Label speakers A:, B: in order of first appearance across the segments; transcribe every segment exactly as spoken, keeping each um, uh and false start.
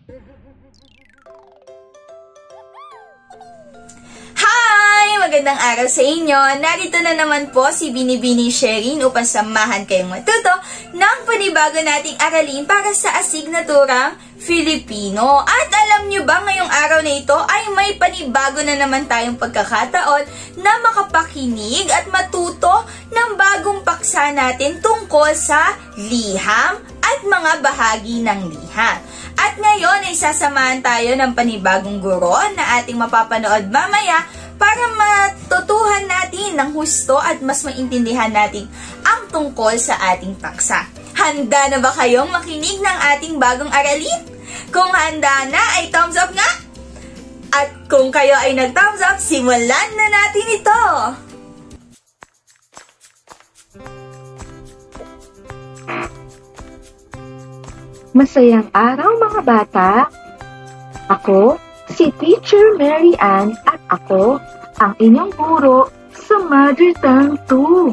A: Hi! Magandang araw sa inyo! Narito na naman po si Binibini Sherin upang samahan kayong matuto ng panibago nating aralin para sa asignaturang Filipino. At alam nyo ba ngayong araw na ito ay may panibago na naman tayong pagkakataon na makapakinig at matuto ng bagong paksa natin tungkol sa liham at mga bahagi ng liham. At ngayon ay sasamahan tayo ng panibagong guro na ating mapapanood mamaya para matutuhan natin ng husto at mas maintindihan natin ang tungkol sa ating paksa. Handa na ba kayong makinig ng ating bagong aralin? Kung handa na ay thumbs up nga! At kung kayo ay nag-thumbs up, simulan na natin ito!
B: Masayang araw mga bata! Ako, si Teacher Mary Ann at ako, ang inyong guro sa Mother Tongue two.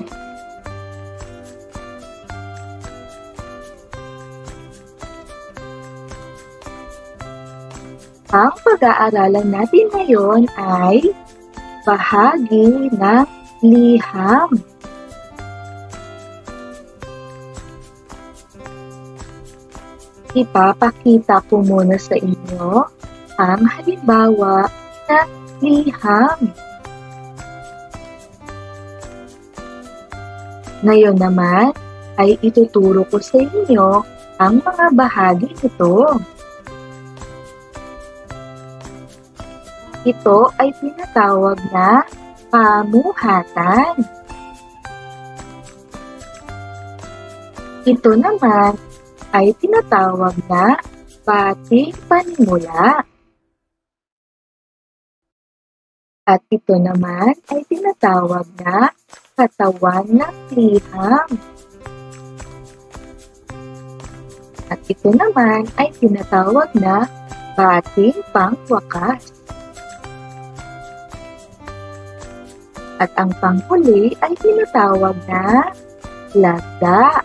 B: Ang pag-aaralan natin ngayon ay bahagi ng liham. Ipapakita ko muna sa inyo ang halimbawa ng liham. Ngayon naman ay ituturo ko sa inyo ang mga bahagi nito. Ito ay tinatawag na pamuhatan. Ito naman ay tinatawag na bating panimula. At ito naman ay tinatawag na katawan ng liham. At ito naman ay tinatawag na bating pangwakas. At ang panghuli ay tinatawag na lagda.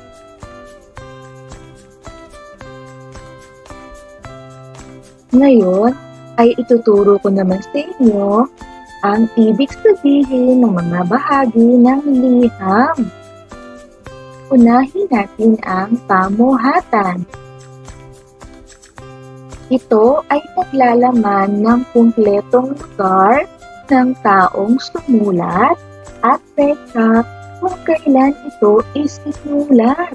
B: Ngayon ay ituturo ko naman sa inyo ang ibig sabihin ng mga bahagi ng liham. Unahin natin ang pamuhatan. Ito ay naglalaman ng kumpletong lugar ng taong sumulat at petsa kung kailan ito isinulat.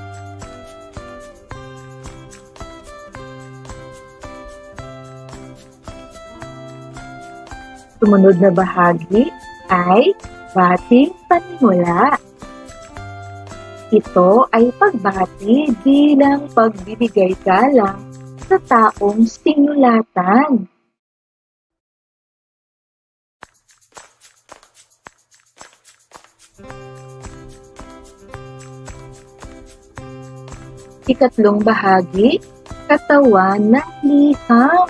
B: Sumunod na bahagi ay bating panimula. Ito ay pagbati bilang pagbibigay galang sa taong sinulatan. Ikatlong bahagi, katawan ng liham.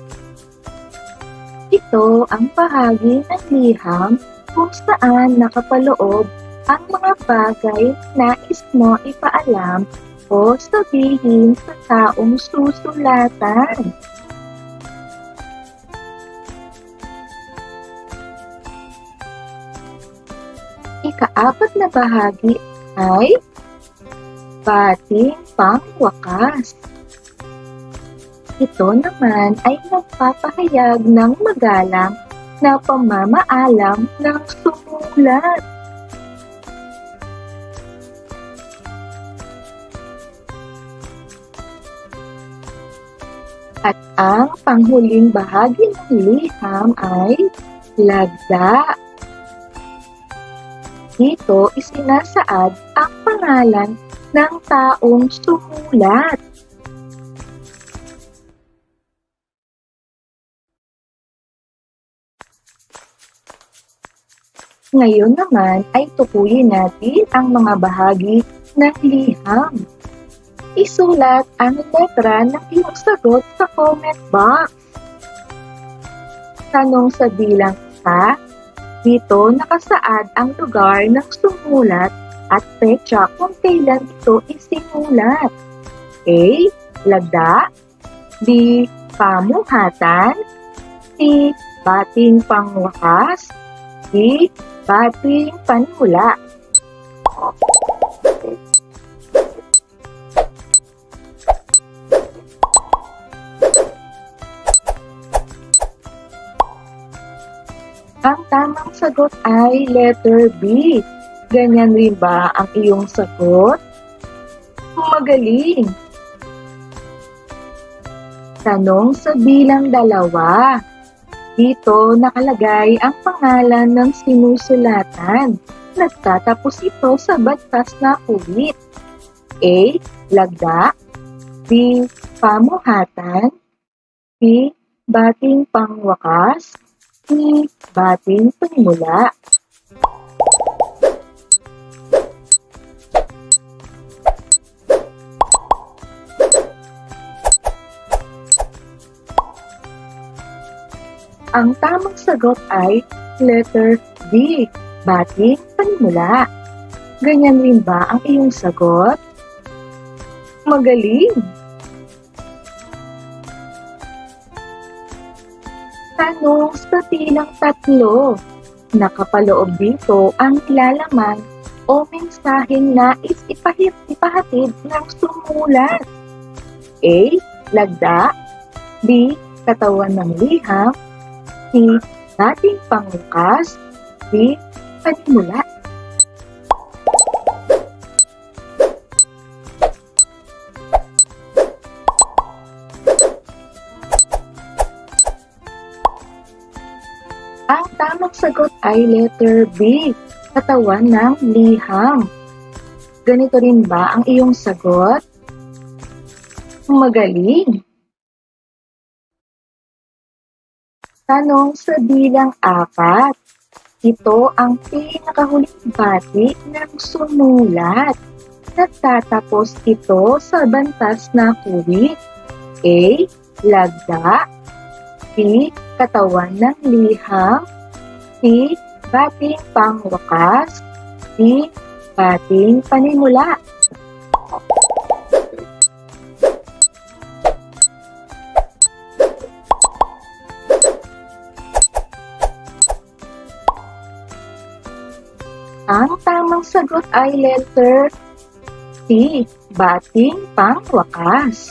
B: Ito ang bahagi ng liham kung saan nakapaloob ang mga bagay na nais mo ipaalam o sabihin sa taong susulatan. Ikaapat na bahagi ay bating pangwakas. Ito naman ay nagpapahayag ng magalang na pamamaalam ng sumulat. At ang panghuling bahagi ng liham ay lagda. Dito isinasaad ang pangalan ng taong sumulat. Ngayon naman ay tukuyin natin ang mga bahagi ng liham. Isulat ang letra ng iyong sagot sa comment box. Tanong sa bilang isa, dito nakasaad ang lugar ng sumulat at petsa kung kailan ito isinulat. A. Lagda. B. Pamuhatan, C. Bating pangwakas, D. Bating panimula. Ang tamang sagot ay letter B. Ganyan rin ba ang iyong sagot? Magaling! Tanong sa bilang dalawa. Dito nakalagay ang pangalan ng sinusulatan. Nagtatapos ito sa batas na kuwit. A. Lagda, B. Pamuhatan, C. Bating pangwakas, D. Bating panimula. Ang tamang sagot ay letter D. Bating panimula. Ganyan rin ba ang iyong sagot? Magaling! Tanong sa tilang tatlo. Nakapaloob dito ang nilalaman o mensaheng nais ipahit ipahatid ng sumulat. A. Lagda, B. Katawan ng liham, C. Bating pangwakas, D. Panimula. Ang tamang sagot ay letter B. Katawan ng liham. Ganito rin ba ang iyong sagot? Magaling! Tanong sa bilang apat. Ito ang pinakahuling bati ng sumulat. Nagtatapos ito sa bantas na kuwit. A. Lagda, B. Katawan ng liham, C. Bating pangwakas, D. Bating panimula. Ang tamang sagot ay letter C. Bating pangwakas.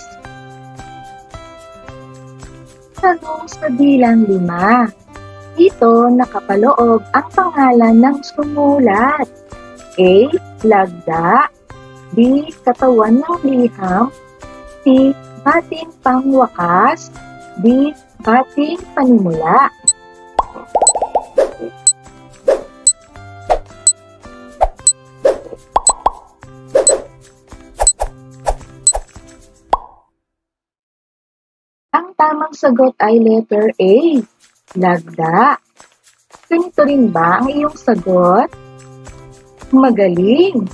B: Tanong sa bilang lima. Dito nakapaloob ang pangalan ng sumulat. A. Lagda, B. Katawan ng liham, C. Bating pangwakas, D. Bating panimula. Ang tamang sagot ay letter A. Lagda. Ganito rin ba ang iyong sagot? Magaling!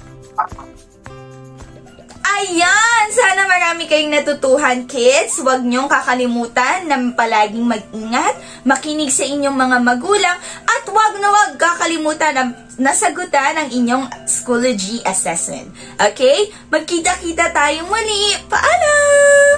A: Ayan! Sana marami kayong natutuhan, kids. Huwag niyong kakalimutan na palaging mag-ingat, makinig sa inyong mga magulang, at huwag na huwag kakalimutan na nasagutan ang inyong Schoology assessment. Okay? Magkita-kita tayong muli. Paalam!